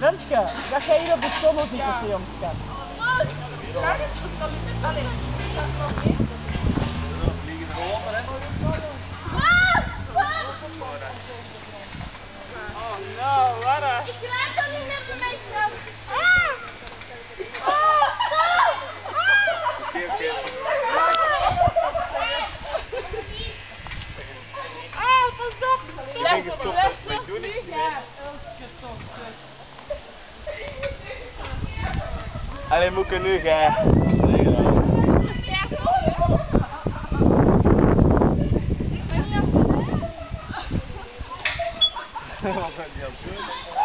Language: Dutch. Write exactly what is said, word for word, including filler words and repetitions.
Remske, ga jij hier op de stommel zitten, jongske? Allee, dat is nog één. Dan vliegen er onder, hè? Oh no, wat een... Ik laat dat niet meer voor mij staan. Oké, oké. Ah, pas op! Ik ben gestopt, maar ik doe niks meer. Ja, gestopt. Allee, moet ik nu gaan? Wat ben je aan het doen?